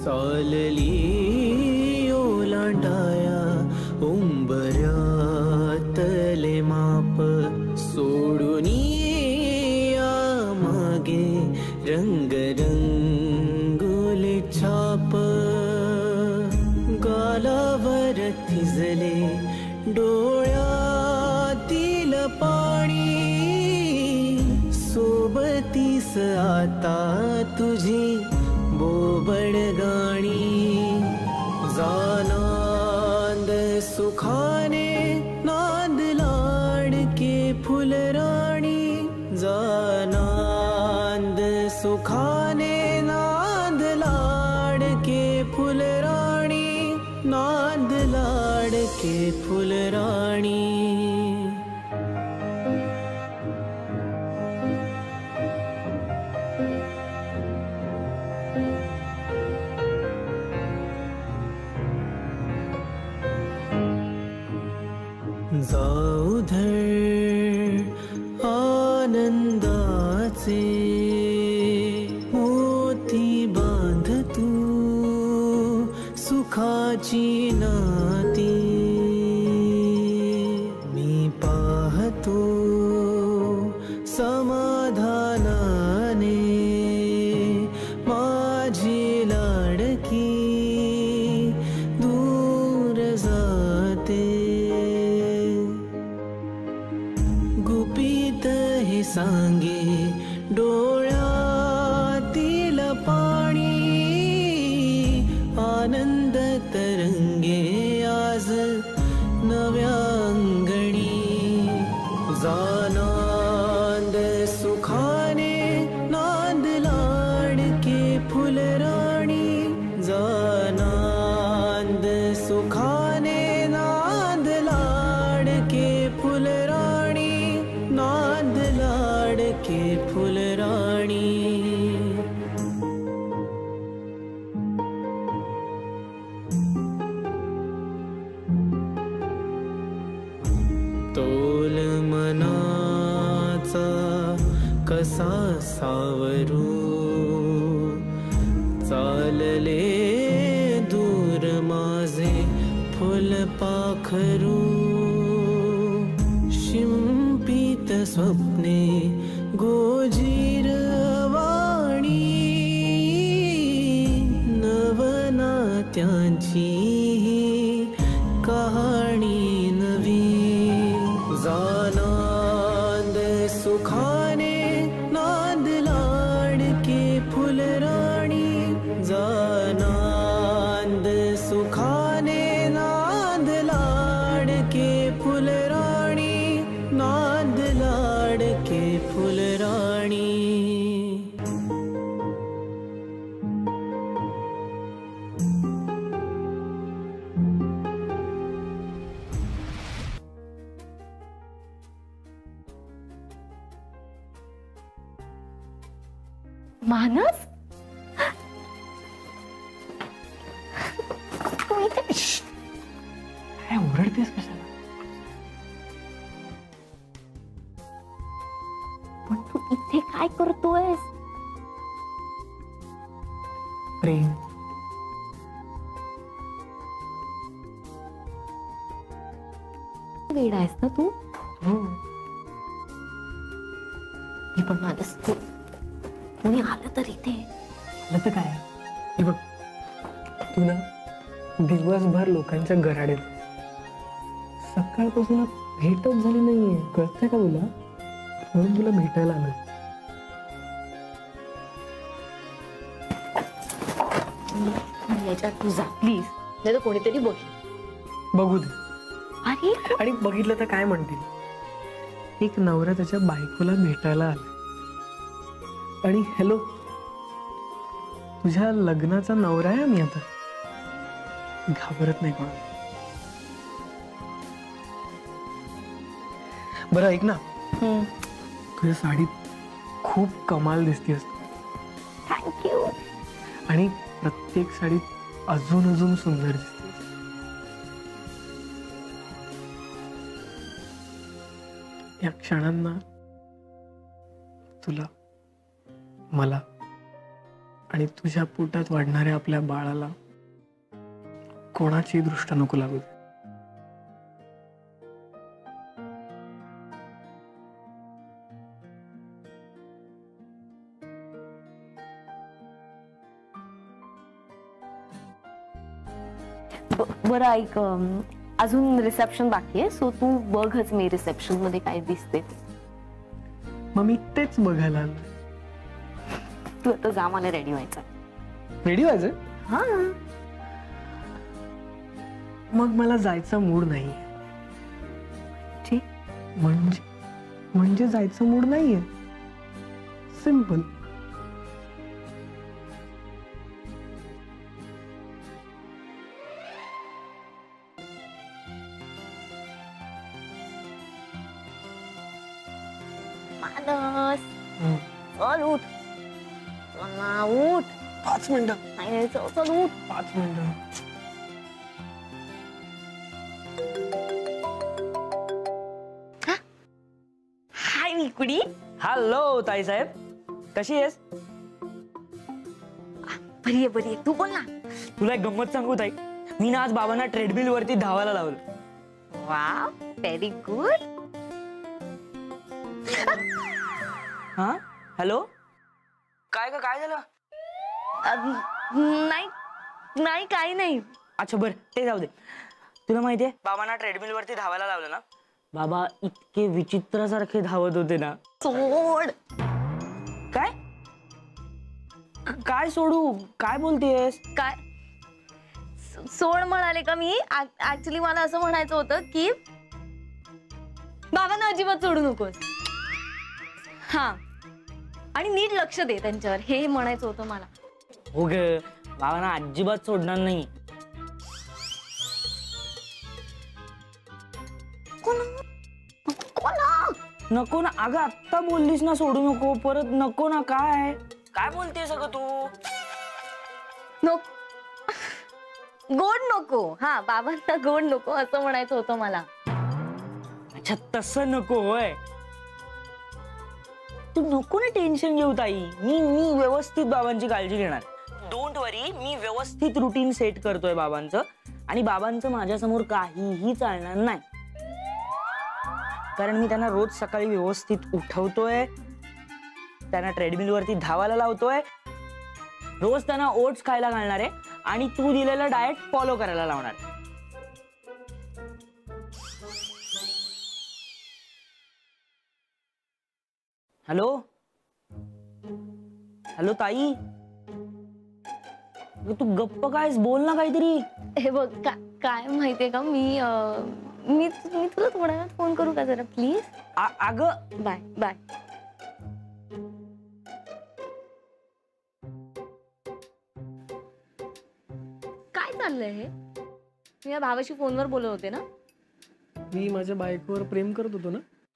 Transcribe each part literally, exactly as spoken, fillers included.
चालली ओलांडाया उंबऱ्यातले माप सोडून या मागे रंगरंगोले छाप गालावर थिजले डोळ्यातील पाणी सोबतीस आता तुझी बोबड गाणी जानांद सुखाने नांद लाडके फुलराणी जानांद सुखाने नांद लाडके फुलराणी नांद लाडके फुलराणी जाऊ धर आनंदाचे मोती बांध तू सुखाची नाती मी पाहतो समाधानाने माझी लाडकी दूर जाते गुपित हे सांगे डोळ्यातील पाणी आनंद तरंगे आज नव्या अंगणी जानांद सुखाने नांद लाडके फुलराणी जानांद सुखाने नांद लाडके फुलराणी नांद लाडके फुलराणी तोल मनाचा कसा सावरू चालले दूर माझे फुलपाखरू शिंपित स्वप्ने गोजीर वाणी नवनात्यांची कहाणी नवी जानांद सुखाने नांद लाडके फुलराणी जानांद सुखाने नांद लाडके फुलराणी नांद लाडके फुलराणी मानस काय ओरडतेस कशाला? पण तू इथे काय करतोयस? प्रेम वेडा आहेस ना तू? हो मी पण मानस तू कोणी आलं तर इथे आलं तर काय हे बघ तू ना दिवसभर लोकांच्या घराडेत सकाळपासून भेटच झाली नाहीये कळतंय का तुला म्हणून तुला भेटायला आलं याच्यात तू जा प्लीज नाही तर कोणीतरी बघेल बघू दे अरे आणि बघितलं तर काय म्हणतील एक नवरा त्याच्या बायकोला भेटायला आला आणि हॅलो तुझ्या लग्नाचा नवरा आहे मी आता घाबरत नाही कोणाला बरं ऐक ना तुझ्या साडीत खूप कमाल दिसतेस थँक्यू आणि प्रत्येक साडीत अजून अजून सुंदर दिसतेस या क्षणांना तुला मला आणि तुझ्या पोटात वाढणाऱ्या आपल्या बाळाला कोणाची दृष्ट नको लागू दे. बरं ऐक, अजून रिसेप्शन बाकी आहे, सो तू बघच मी रिसेप्शन मध्ये काय दिसते. मग मी तेच बघायला आलो. तू आता जा, मला रेडी व्हायचं. रेडी व्हायचं? हा. मग मला जायचा मूड नाही. ठीक. म्हणजे म्हणजे जायचं मूड नाहीये. सिंपल. मानस, चल उठ. चल ना उठ. पाच मिनिटं. नाही चल चल उठ. पाच मिनिटं. हाय विकुडी. हॅलो ताई साहेब, कशी आहेस? बरी आहे बरी आहे, तू बोल ना. तुला एक गंमत सांगू ताई, मी ना आज बाबांना ट्रेडमिल वरती धावायला लावलं. Wow, very good. हा हॅलो, काय का काय झालं? नाही नाही काही नाही. अच्छा बरं, ते जाऊ दे. तुला माहितीये बाबांना ट्रेडमिल वरती धावायला लावलं ना, बाबा इतके विचित्रासारखे धावत होते ना. सोड. काय काय सोडू, काय बोलतेस? काय सोड म्हणाले का मी? ऍक्च्युली मला असं म्हणायचं होतं की बाबांना अजिबात सोडू नकोस. हा, आणि नीट लक्ष दे त्यांच्यावर, हे म्हणायचं होतं मला. हो ग, बाबांना अजिबात सोडणार नाही. नको ना अगं, आत्ता बोललीस ना सोडू नको, परत नको ना. काय काय बोलतेस अगं तू? नको, गोड नको. हा, बाबांना गोड नको असं म्हणायचं होतं मला. अच्छा तसं नको होय. तू नको ना टेन्शन घेऊ ताई, मी मी व्यवस्थित बाबांची काळजी घेणार. डोंट वरी, मी व्यवस्थित रुटीन सेट करतोय बाबांचं, आणि बाबांचं माझ्यासमोर काहीही चालणार नाही. कारण मी त्यांना रोज सकाळी व्यवस्थित उठवतोय, त्यांना ट्रेडमिल वरती धावायला लावतोय, रोज त्यांना ओट्स खायला घालणार आहे, आणि तू दिलेलं डाएट फॉलो करायला लावणार. हॅलो हॅलो ताई, तू गप्प कायस, बोल ना काहीतरी. हे बघ, का, काय माहितीये का, मी मी मी तुला थोड्या वेळात फोन करू का जरा प्लीज? अगं बाय बाय. काय चाललंय हे? मी या भावाशी फोनवर बोलत होते ना. मी माझ्या बायकोवर प्रेम करत होतो ना.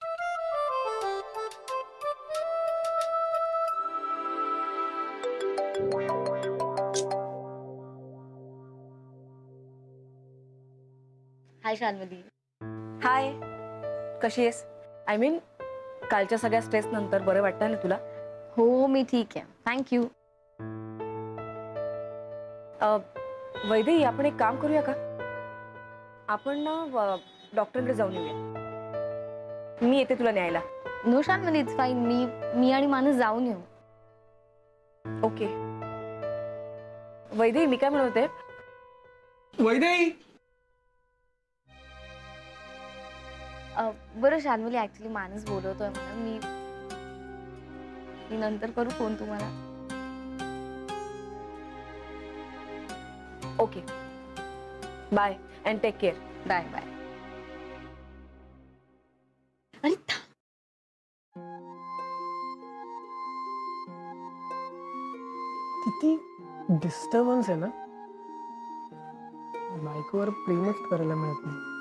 हाय शाल्मली. हाय, कशी आहेस? आय मीन कालच्या सगळ्या स्ट्रेस नंतर बरं वाटतं ना तुला? हो मी ठीक आहे, थँक्यू. वैदेही, आपण एक काम करूया का? आपण ना डॉक्टरकडे जाऊन येऊया. मी येते तुला न्यायला. No Shalmali, it's fine. मी मी आणि मानस जाऊन येऊ. ओके. वैदेही, मी काय म्हणत होते? वैदेही. बरं शाल्मली, ऍक्च्युली मानस बोलवतोय मला. मी मी नंतर करू फोन तुम्हाला. Okay, bye and take care. Bye bye. अरे किती डिस्टर्बन्स आहे ना, बायकोवर प्रेमच करायला मिळत नाही.